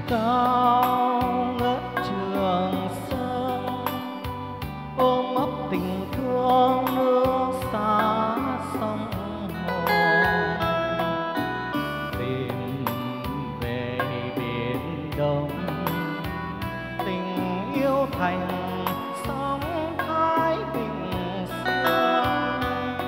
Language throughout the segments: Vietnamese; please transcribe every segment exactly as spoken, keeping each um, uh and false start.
cao ngất Trường Sơn, ôm ấp tình thương nước xa sông Hồ, tìm về biển Đông tình yêu thành sóng Thái Bình Dương.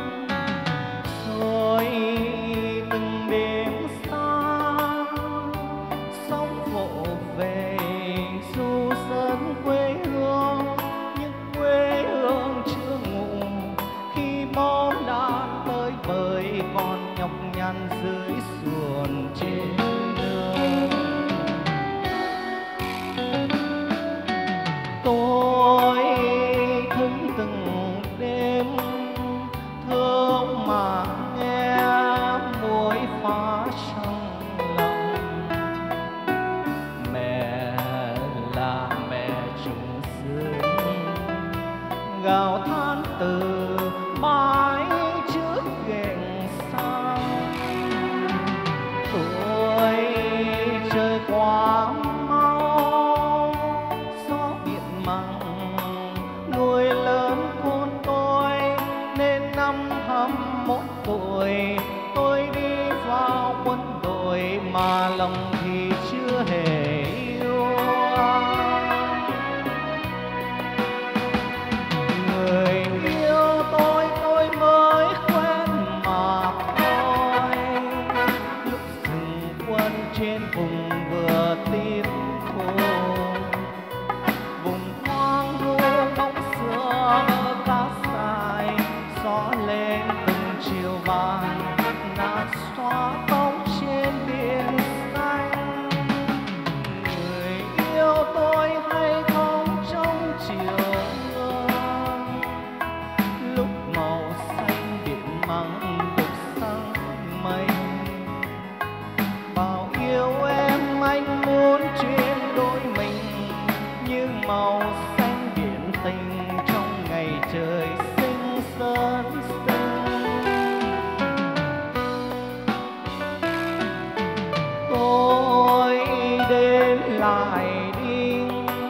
Rồi từng đêm xa sóng vỗ về du dân quê hương, nhưng quê hương chưa ngủ khi bom đạn tới bời còn nhọc nhằn dưới xuồng trên đường. Tôi thức từng đêm thương mà nghe muối pha trong lòng. Mẹ là mẹ trùng dương, gào than từ mái trước ghềnh sang. Tuổi trời quá mau, gió biển măng nuôi lớn con tôi, nên năm hăm một tuổi tôi đi vào quân đội mà lòng thì chưa hề yêu. Người yêu tôi tôi mới quen mà thôi, lúc dừng quân trên vùng vừa tím khô, vùng hoang vu bóng xưa cá dài, gió lên từng chiều vàng nát xóa bóng trên biển xanh. Người yêu tôi hay không trong chiều mưa, lúc màu xanh biển măng được sang mây. Bao yêu em anh muốn chuyên đôi mình, như màu xanh biển tình trong ngày trời xinh sơn xinh. Tôi đến lại đi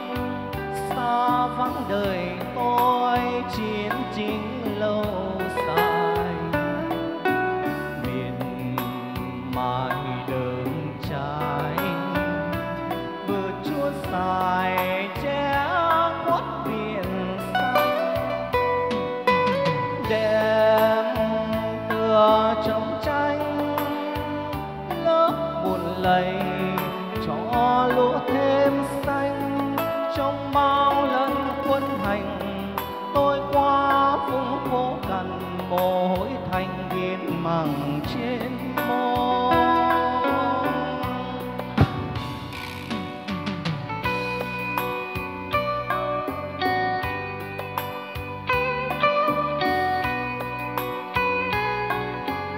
xa vắng đời tôi, chiến chính lâu dài miền mài đường trái vừa chúa dài che khuất biển xanh. Đêm tựa trong tranh lớp buồn lầy cho lúa thêm xanh. Trong bao lần quân hành tôi qua vùng phố cằn, mồ hôi thành viên màng trên môi.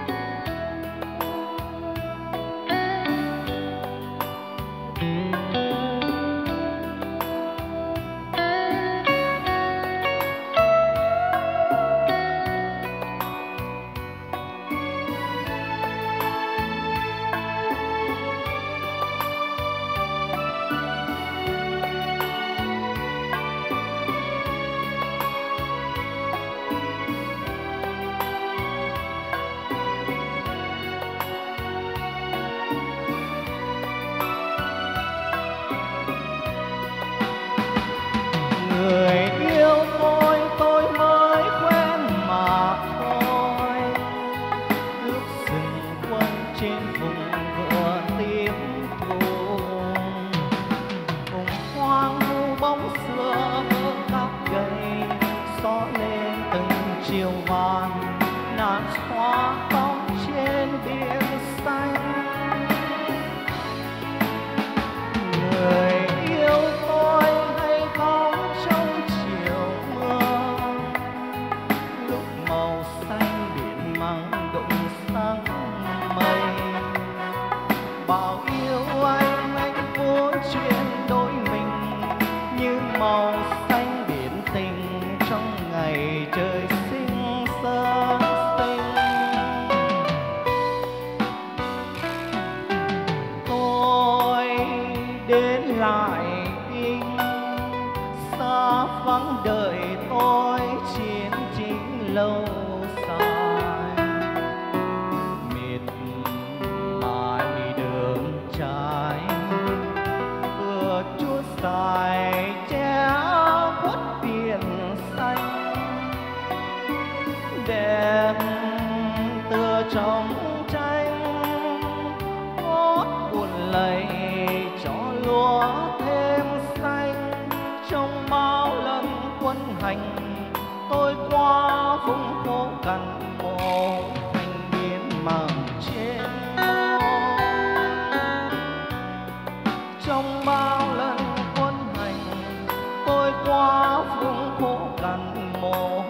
Thank you. quãng đời tôi chiến chính lâu dài, miệt mài đường trái vừa chút dài che khuất biển xanh, đẹp tựa trong tranh hót buồn lầy cho lúa thêm xanh. Trong bao lần quân hành tôi qua vùng khô cằn, một thành biến màng trên môi. Trong bao lần quân hành tôi qua vùng khô cằn, mồ